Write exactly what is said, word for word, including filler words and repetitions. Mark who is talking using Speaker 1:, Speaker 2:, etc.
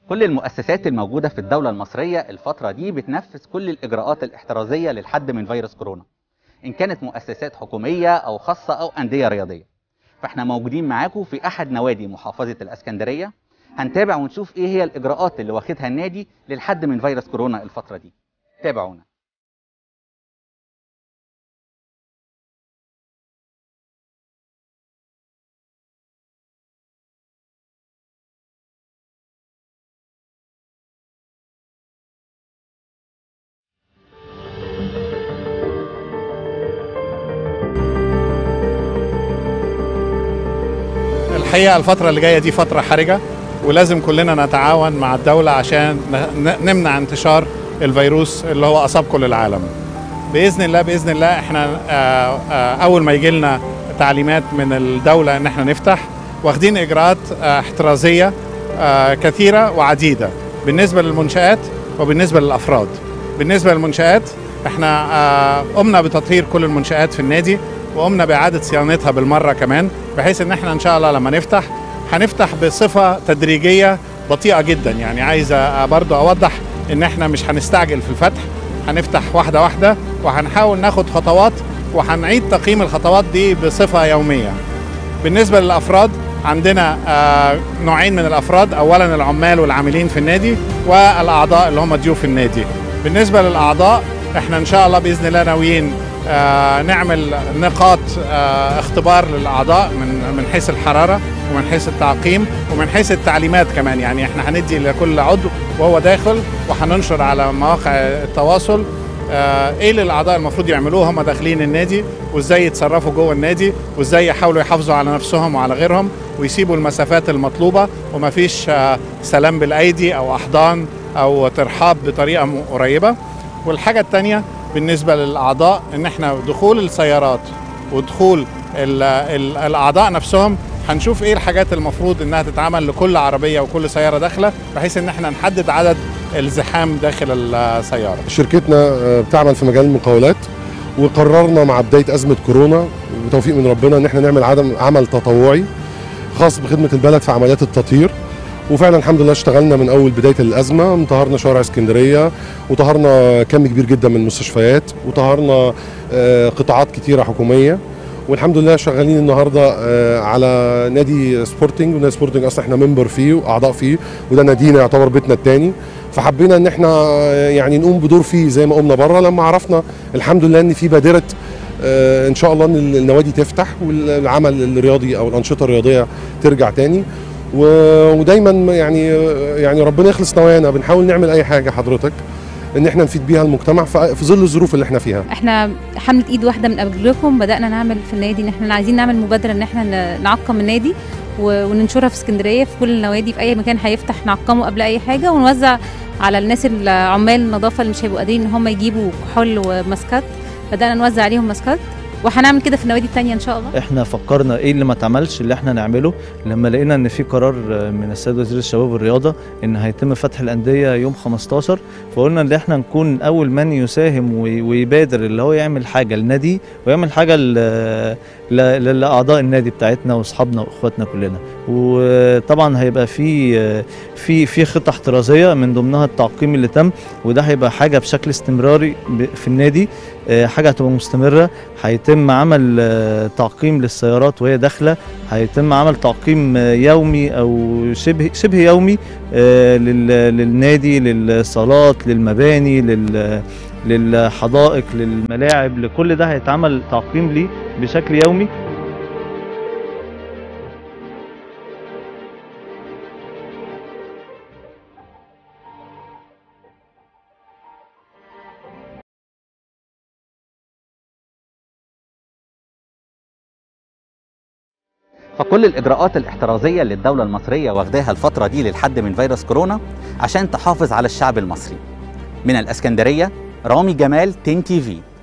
Speaker 1: كل المؤسسات الموجودة في الدولة المصرية الفترة دي بتنفذ كل الإجراءات الاحترازية للحد من فيروس كورونا، إن كانت مؤسسات حكومية أو خاصة أو أندية رياضية. فإحنا موجودين معاكم في أحد نوادي محافظة الإسكندرية، هنتابع ونشوف إيه هي الإجراءات اللي واخدها النادي للحد من فيروس كورونا الفترة دي. تابعونا.
Speaker 2: الحقيقة الفترة اللي جاية دي فترة حرجة، ولازم كلنا نتعاون مع الدولة عشان نمنع انتشار الفيروس اللي هو أصاب كل العالم. بإذن الله بإذن الله احنا أول ما يجي لنا تعليمات من الدولة ان احنا نفتح، واخدين إجراءات احترازية كثيرة وعديدة بالنسبة للمنشآت وبالنسبة للأفراد. بالنسبة للمنشآت احنا قمنا بتطهير كل المنشآت في النادي، وقمنا بإعادة صيانتها بالمرة كمان، بحيث ان احنا ان شاء الله لما نفتح هنفتح بصفة تدريجية بطيئة جدا. يعني عايز برضو اوضح ان احنا مش هنستعجل في الفتح، هنفتح واحدة واحدة وهنحاول ناخد خطوات، وهنعيد تقييم الخطوات دي بصفة يومية. بالنسبة للأفراد عندنا نوعين من الأفراد، أولا العمال والعاملين في النادي، والأعضاء اللي هم ضيوف النادي. بالنسبة للأعضاء احنا ان شاء الله بإذن الله ناويين آه نعمل نقاط آه اختبار للأعضاء من من حيث الحرارة ومن حيث التعقيم ومن حيث التعليمات كمان. يعني احنا هندي لكل عضو وهو داخل، وهننشر على مواقع التواصل آه ايه اللي الأعضاء المفروض يعملوه هم داخلين النادي، وازاي يتصرفوا جوه النادي، وازاي يحاولوا يحافظوا على نفسهم وعلى غيرهم، ويسيبوا المسافات المطلوبة، ومفيش آه سلام بالأيدي أو أحضان أو ترحاب بطريقة قريبة. والحاجة الثانية بالنسبة للأعضاء إن إحنا دخول السيارات ودخول ال ال الأعضاء نفسهم هنشوف إيه الحاجات المفروض إنها تتعمل لكل عربية وكل سيارة داخلة، بحيث إن إحنا نحدد عدد الزحام داخل السيارة.
Speaker 3: شركتنا بتعمل في مجال المقاولات، وقررنا مع بداية أزمة كورونا بتوفيق من ربنا إن إحنا نعمل عدم عمل تطوعي خاص بخدمة البلد في عمليات التطهير. وفعلا الحمد لله اشتغلنا من اول بدايه الازمه، طهرنا شوارع اسكندريه، وطهرنا كم كبير جدا من المستشفيات، وطهرنا قطاعات كتيره حكوميه، والحمد لله شغالين النهارده على نادي سبورتنج. ونادي سبورتنج اصلا احنا ممبر فيه واعضاء فيه، وده نادينا يعتبر بيتنا الثاني، فحبينا ان احنا يعني نقوم بدور فيه زي ما قمنا بره لما عرفنا الحمد لله ان في بادره ان شاء الله ان النوادي تفتح والعمل الرياضي او الانشطه الرياضيه ترجع تاني. ودايما يعني يعني ربنا يخلص نوايانا، بنحاول نعمل اي حاجه حضرتك ان احنا نفيد بيها المجتمع في ظل الظروف اللي احنا فيها.
Speaker 4: احنا حمله ايد واحده من قبلكم بدانا نعمل في النادي ان احنا عايزين نعمل مبادره ان احنا نعقم النادي وننشرها في اسكندريه في كل النوادي، في اي مكان هيفتح نعقمه قبل اي حاجه، ونوزع على الناس العمال النظافه اللي مش هيبقوا قادرين ان هم يجيبوا كحول وماسكات، بدانا نوزع عليهم ماسكات، وهنعمل كده في النوادي التانية ان شاء الله.
Speaker 5: احنا فكرنا ايه اللي ما اتعملش اللي احنا نعمله لما لقينا ان في قرار من السيد وزير الشباب والرياضه ان هيتم فتح الانديه يوم خمستاشر، فقلنا ان احنا نكون اول من يساهم ويبادر اللي هو يعمل حاجه للنادي ويعمل حاجه لاعضاء النادي بتاعتنا واصحابنا واخواتنا كلنا. وطبعا هيبقى في في في خطه احترازيه من ضمنها التعقيم اللي تم، وده هيبقى حاجه بشكل استمراري في النادي، حاجه هتبقى مستمره. هيتم عمل تعقيم للسيارات وهي داخله، هيتم عمل تعقيم يومي او شبه شبه يومي للنادي، للصالات، للمباني، للحدائق، للملاعب، لكل ده هيتعمل تعقيم ليه بشكل يومي.
Speaker 1: فكل الإجراءات الاحترازية اللي الدولة المصرية واخداها الفترة دي للحد من فيروس كورونا عشان تحافظ على الشعب المصري. من الإسكندرية رامي جمال، تين تي في.